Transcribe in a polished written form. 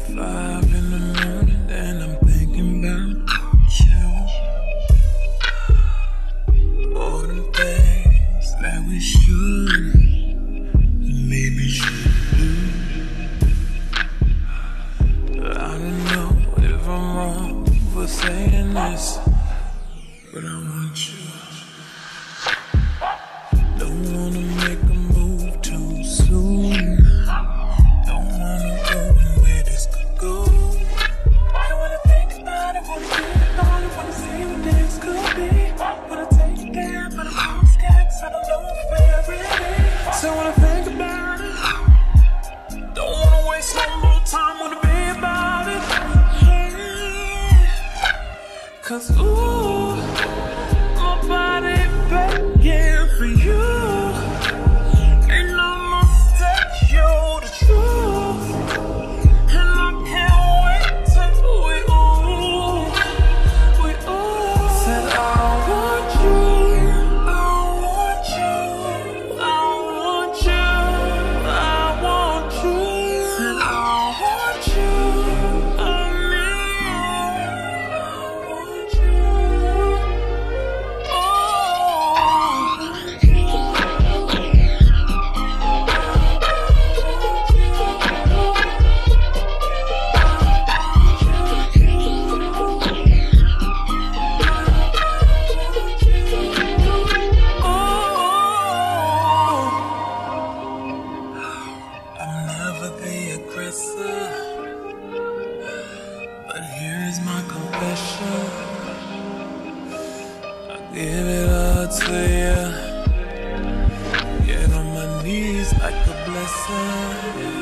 5 in the morning and I'm thinking about you. All the things that we should and maybe should do. I don't know if I'm wrong for saying this, but I want you. Don't wanna make a move too soon. Don't wanna go where this could go. I wanna think about it, wanna think about it, wanna see what this could be. Wanna take it there, but I'm scared 'cause I don't know where it is. So I wanna think about it. Don't wanna waste no more time, wanna be about it. 'Cause ooh, my body begging for you. Ain't no mistake, you're the truth. And I can't wait till we said I want you, I want you, I want you, I want you. Said I want you, I need you, I want you. I'm never the aggressor, but here's my confession. I give it all to you. Get on my knees like a blessing.